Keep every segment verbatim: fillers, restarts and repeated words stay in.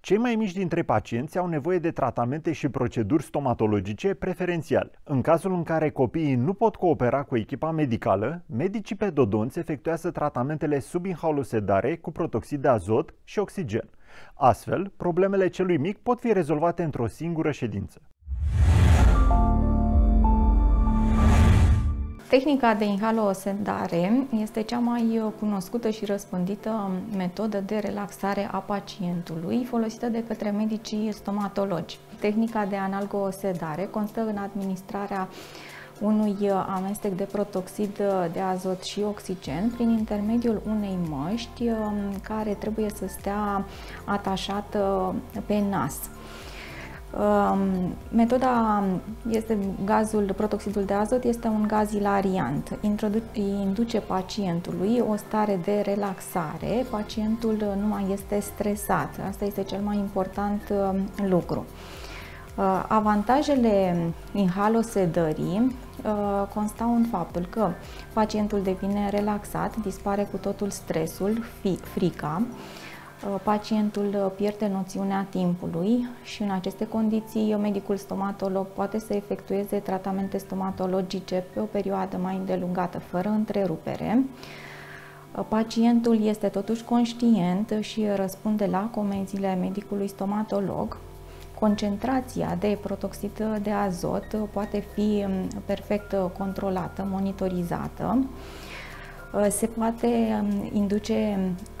Cei mai mici dintre pacienți au nevoie de tratamente și proceduri stomatologice preferențial. În cazul în care copiii nu pot coopera cu echipa medicală, medicii pedodonți efectuează tratamentele sub inhalosedare cu protoxid de azot și oxigen. Astfel, problemele celui mic pot fi rezolvate într-o singură ședință. Tehnica de inhalosedare este cea mai cunoscută și răspândită metodă de relaxare a pacientului folosită de către medicii stomatologi. Tehnica de analgosedare constă în administrarea unui amestec de protoxid de azot și oxigen prin intermediul unei măști care trebuie să stea atașată pe nas. Metoda este gazul, protoxidul de azot este un gaz ilariant. Induce pacientului o stare de relaxare, pacientul nu mai este stresat. Asta este cel mai important lucru. Avantajele inhalosedării constau în faptul că pacientul devine relaxat, dispare cu totul stresul, frica, pacientul pierde noțiunea timpului și în aceste condiții medicul stomatolog poate să efectueze tratamente stomatologice pe o perioadă mai îndelungată, fără întrerupere. Pacientul este totuși conștient și răspunde la comenzile medicului stomatolog. Concentrația de protoxid de azot poate fi perfect controlată, monitorizată. Se poate induce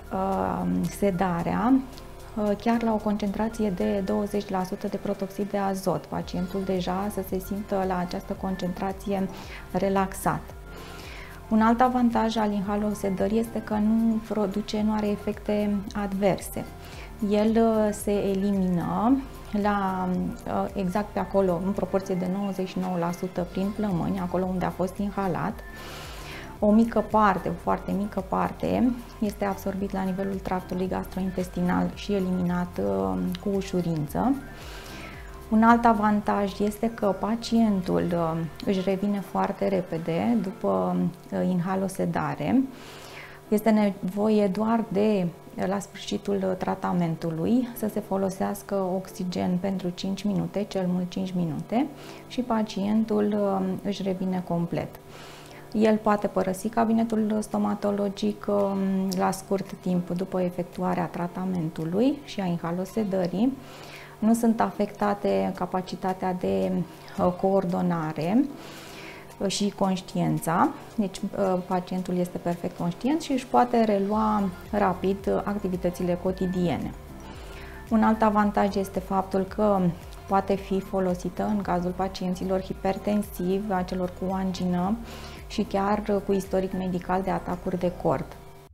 sedarea chiar la o concentrație de douăzeci la sută de protoxid de azot. Pacientul deja să se simtă la această concentrație relaxat. Un alt avantaj al inhalosedării este că nu produce, nu are efecte adverse. El se elimină la, exact pe acolo, în proporție de nouăzeci și nouă la sută prin plămâni, acolo unde a fost inhalat. O mică parte, o foarte mică parte, este absorbit la nivelul tractului gastrointestinal și eliminat cu ușurință. Un alt avantaj este că pacientul își revine foarte repede după inhalosedare. Este nevoie doar de, la sfârșitul tratamentului, să se folosească oxigen pentru cinci minute, cel mult cinci minute, și pacientul își revine complet. El poate părăsi cabinetul stomatologic la scurt timp după efectuarea tratamentului și a inhalosedării. Nu sunt afectate capacitatea de coordonare și conștiința, deci pacientul este perfect conștient și își poate relua rapid activitățile cotidiene. Un alt avantaj este faptul că poate fi folosită în cazul pacienților hipertensivi, a celor cu angină și chiar cu istoric medical de atacuri de cord.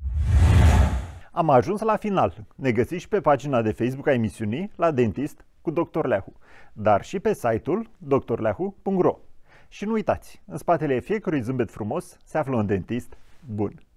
Am ajuns la final. Ne găsiți și pe pagina de Facebook a emisiunii La Dentist cu doctor Leahu, dar și pe site-ul doctor leahu punct ro. Și nu uitați, în spatele fiecărui zâmbet frumos se află un dentist bun.